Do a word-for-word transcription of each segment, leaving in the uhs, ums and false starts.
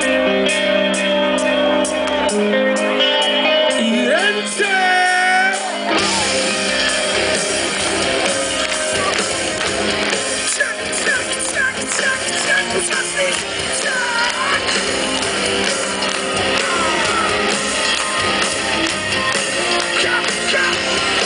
I ręce. Ciak, ciak, ciak, ciak, ciak, ciak, ciak. Kap, kap.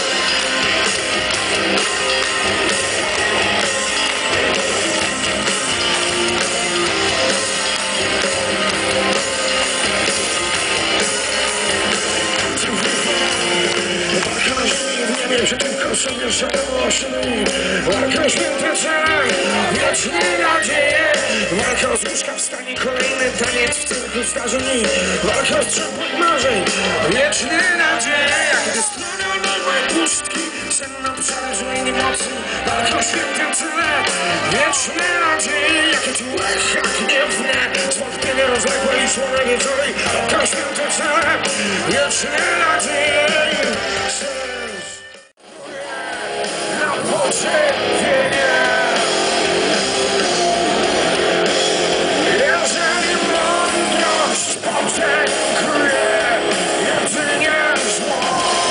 Że tylko sobie żałośni. Walka o święte cele, wieczne nadzieje. Walka o złuszka w stanie, kolejny taniec w cyrku zdarzeń. Walka o strzępłych marzeń, wieczne nadzieje. Kiedy strony odległe pustki, senną przeleżnej niemocy. Walka o święte cele, wieczne nadzieje. Jakie tu echa gniewne, zwątpienie rozległe i słone wieczory. Walka o święte cele, wieczne nadzieje. Jeżeli mądrość podziękuje jedynie zło,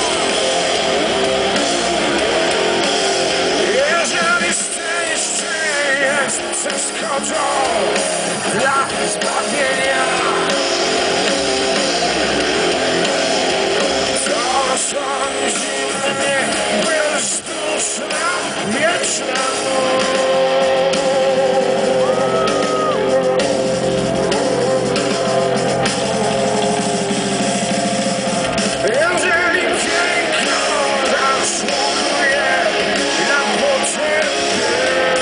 jeżeli szczęście jest przeszkodą dla zbawienia, to sądzi mnie bezduszna, wieczna noc. Jeżeli piękno zasługuje na potrzeby,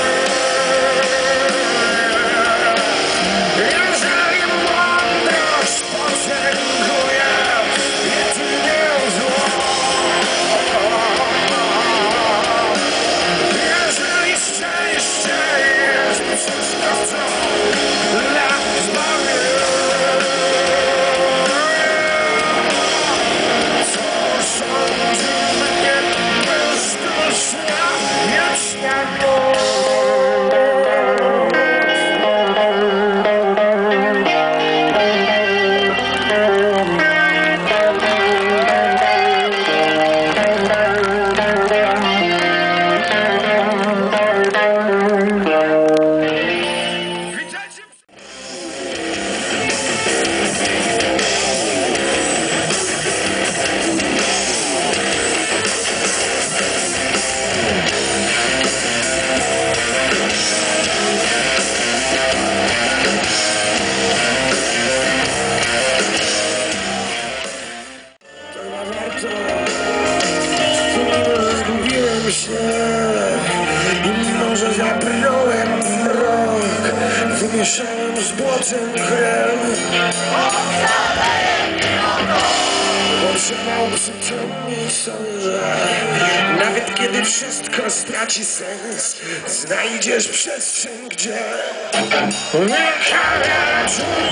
jeżeli mądrość potęguje jedynie zło, jeżeli szczęście jest przeszkodą dla zbawienia, sądzi mnie bezduszna, wieczna noc. Witajcie! To chyba warto, mimo że zgubiłem się i mimo że zabrnąłem w mrok, wymieszałem z błotem krew. Potrzebał przytomnie sądzę, nawet kiedy wszystko straci sens, znajdziesz przestrzeń, gdzie wielka wiara.